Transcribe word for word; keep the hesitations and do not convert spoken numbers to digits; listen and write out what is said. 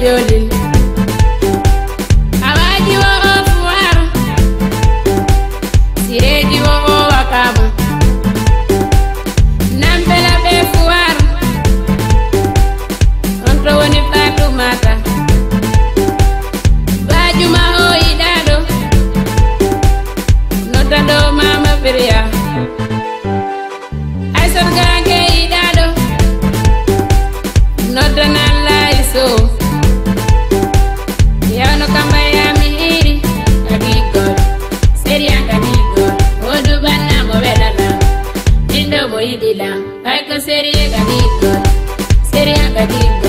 Jolil. Awaji wo ofuar, sireji wo wakabu. Nampela be fuar, ontro woni Fatu Mata. Baju ma o idado, notando mama Piria. Aisor gange idado, notanala iso. Yano kamba ya mihiri, kadigol, seria kadigol. Odu bana mo bedala, indo mo idila. Aiko seria kadigol, seria kadigol.